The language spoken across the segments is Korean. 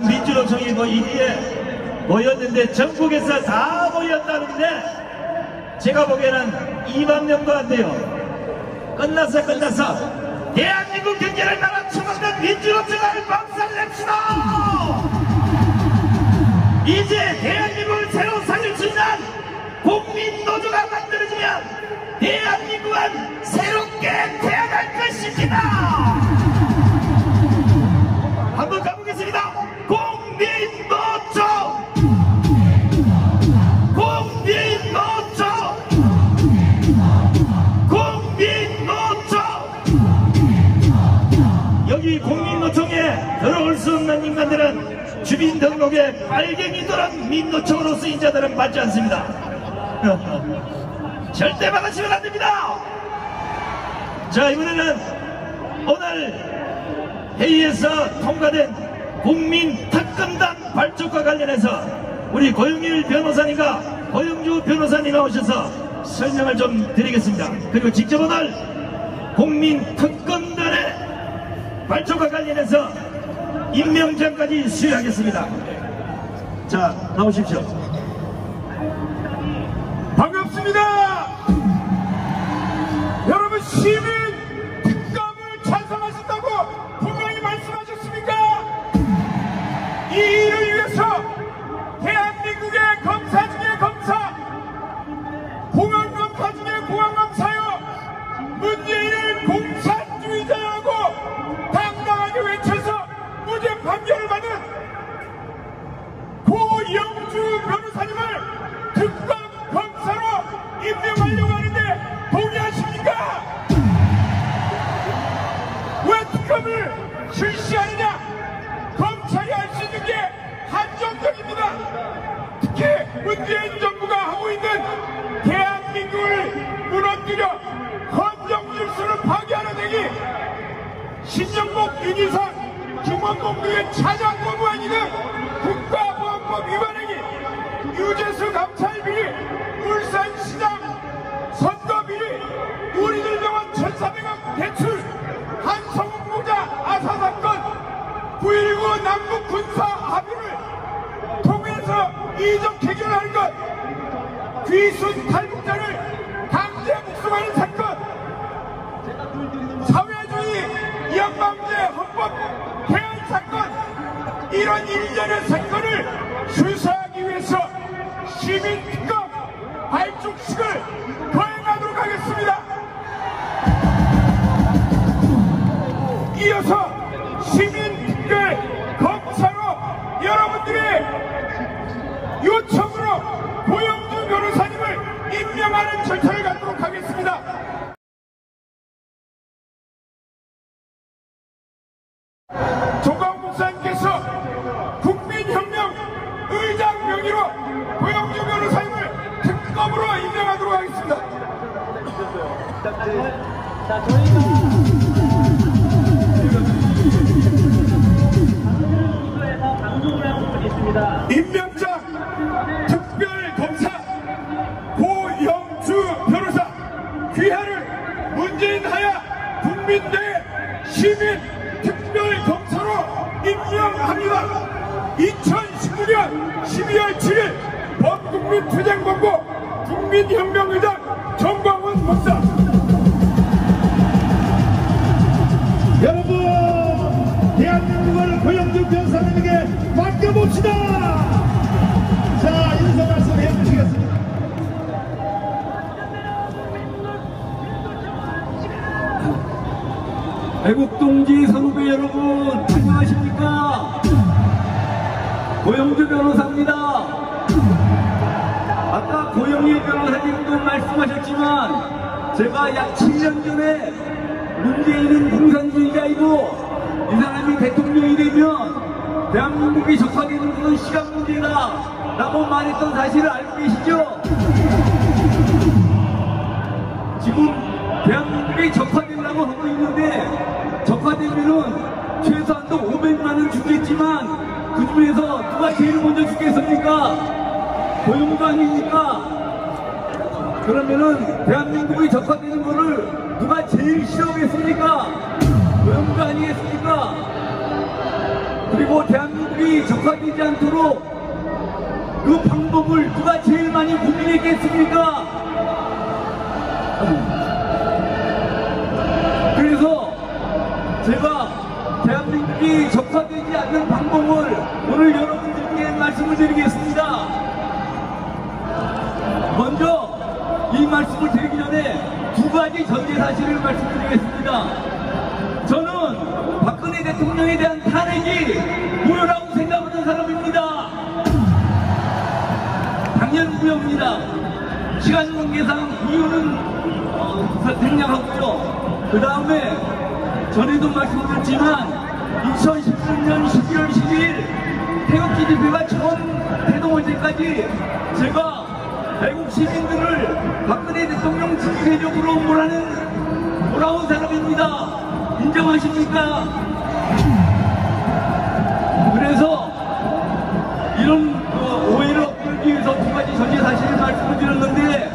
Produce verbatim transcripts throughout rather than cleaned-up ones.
민주노총이 뭐 이리에 모였는데 전국에서 다 모였다는데 제가 보기에는 이만 명도 안 돼요. 끝났어 끝났어. 대한민국 경제를 날아쳐먹는 민주노총을 박살냅시다. 이제 대한민국을 새로 살릴 수 있는 국민노조가 만들어지면 대한민국은 새롭게 태어날 것입니다. 한번 가보겠습니다. 국민노조 국민노조 국민노조. 여기 국민노총에 들어올 수 없는 인간들은 주민등록에 빨갱이 도는 민노총으로 쓰인 자들은 맞지 않습니다. 절대 막으시면 안됩니다. 자, 이번에는 오늘 회의에서 통과된 국민특검단 발족과 관련해서 우리 고영일 변호사님과 고영주 변호사님 나오셔서 설명을 좀 드리겠습니다. 그리고 직접 오늘 국민특검단의 발족과 관련해서 임명장까지 수여하겠습니다. 자, 나오십시오. 반갑습니다. 여러분, 시민 특검을 찬성하신다고 분명히 말씀하셨습니까? 이 일을 위해서 대한민국의 검사 중에 검사, 공안검사 중에 공안검사요, 문재인은 공산주의자라고 당당하게 외쳐서 무죄 판결을 받은 고영주 변호사님을 특검 검사로 임명하려고 하는데 동의하십니까? 왜 특검을 실시하느냐? 검찰이 할 수 있는 게 한정적입니다. 특히 문재인 정부가 하고 있는 대한민국을 무너뜨려 헌정 질서를 파괴하는 행위, 신정복, 윤희상, 김원봉 등의 차장 법무관이는 국가보안법 위반 행위, 유재수 감찰 비리, 울산시장 선거 비리, 우리들 병원 천사백억 대출, 한성훈 모자 아사 사건, 구일구 남북 군사 합의를 통해서 이적 해결하는 것, 귀순 탈북자를 강제 북송하는 사건, 사회주의 이양방제 헌법 폐할 사건, 이런 일련의 사건을 수사하기 위해서 시민특검 발족식을 거행하도록 하겠습니다. 이어서 시민특검 검사로 여러분들의 요청으로 고영주 변호사님을 임명하는 절차를 갖도록 하겠습니다. 조광 목사님께서 국민혁명 의장 명의로 고영주 변호사님을 특검으로 임명하도록 하겠습니다. 자, 저희가 방송에서 방송을 하고 있습니다. 임명장 특별검사 고영주 변호사 귀하를 문재인 하야 국민대 시민 특별검사로 임명합니다. 이천십구 년 십이월 칠일 범국민투쟁본부 국민혁명의장 정광훈 목사. 여러분, 대한민국을 고영주 변호사님에게 맡겨봅시다. 자, 인사 말씀 해주시겠습니다. 애국동지 선후배 여러분, 안녕하십니까? 고영주 변호사입니다. 아까 고영일 변호사님도 말씀하셨지만 제가 약 칠 년 전에 문재인은 공산주의자이고 이 사람이 대통령이 되면 대한민국이 적화되는 것은 시간 문제다 라고 말했던 사실을 알고 계시죠? 지금 대한민국이 적화되려고 하고 있는데 적화되면은 최소한도 오백만 원 주겠지만 그 중에서 누가 제일 먼저 주겠습니까? 고용도 아닙니까? 그러면은 대한민국이 적화되는 거를 누가 제일 싫어하겠습니까? 고용도 아니겠습니까? 그리고 대한민국 대한민국이 적화되지 않도록 그 방법을 누가 제일 많이 고민했겠습니까? 그래서 제가 대한민국이 적화되지 않는 방법을 오늘 여러분들께 말씀을 드리겠습니다. 먼저 이 말씀을 드리기 전에 두 가지 전제 사실을 말씀드리겠습니다. 저는 박근혜 대통령에 대한 탄핵이 무효라고 생각하는 사람입니다. 당연 무효입니다. 시간 관계상 이유는 어, 생략하고요. 그 다음에 전에도 말씀드렸지만 이천십삼 년 십일월 십이일 태극기 집회가 처음 태동할 때까지 제가 외국 시민들을 박근혜 대통령 지지세력으로 몰아낸 몰아온 사람입니다. 인정하십니까? 그래서 이런 어, 오해를 없애기 위해서 두 가지 전제 사실을 말씀을 드렸는데,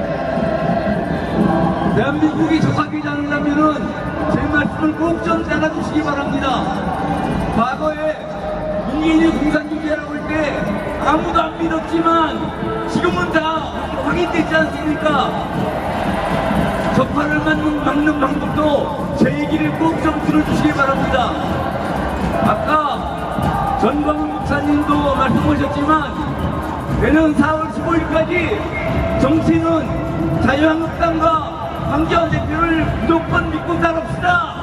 대한민국이 적합하지 않으려면은 제 말씀을 꼭 좀 따라주시기 바랍니다. 과거에 문재인이 공산주의라고 할 때 아무도 안 믿었지만 지금은 다 확인됐지 않습니까? 적파를 막는, 막는 방법도 제 얘기를 꼭 좀 들어주시기 바랍니다. 아까 전광훈 목사님도 말씀하셨지만 내년 사월 십오일까지 정치는 자유한국당과 황교안 대표를 무조건 믿고 살읍시다.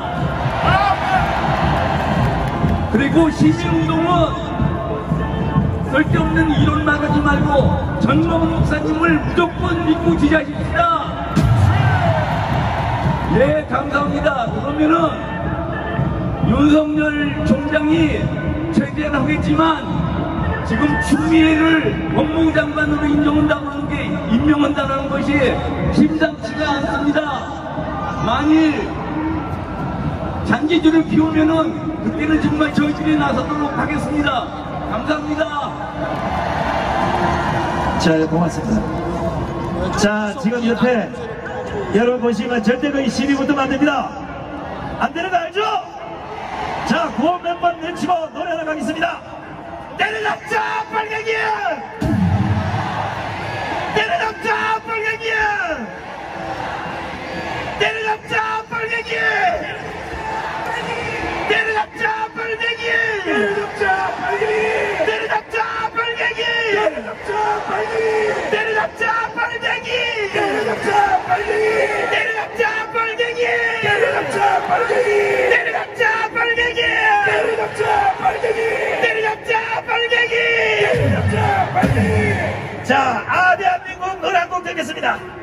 그리고 시민운동은 쓸데없는 이론만 하지 말고 전광훈 목사님을 무조건 믿고 지지하십시다. 예, 감사합니다. 그러면은 윤석열 총장이 체제를 하겠지만 지금 추미애를 법무부 장관으로 인정한다고 하는 게, 임명한다는 것이 심상치가 않습니다. 만일 잔재주를 피우면은 그때는 정말 저희들이 나서도록 하겠습니다. 감사합니다. 자, 고맙습니다. 자, 지금 옆에 여러분 보시면 절대 거의 시비 붙으면 안 됩니다. 안 되는 거 알죠? 자, 구호 몇 번 외치고 노래 하나 가겠습니다. 때려잡자 빨갱이야! 때려잡자 빨갱이야! 때려잡자 빨갱이! 때려잡자 빨갱이! 때려잡자 빨갱이! 때려잡자 빨갱이! 때려잡자 빨갱이! 때려잡자 빨갱이! 때려잡자 빨갱이! 때려잡자 빨갱이! 때려잡자 빨갱이! 때려잡자 빨갱이! 때려잡자 빨갱이! 때려잡자 빨갱이! 때려잡자 빨갱이! 자, 아 대한민국 노래 한 곡 듣겠습니다.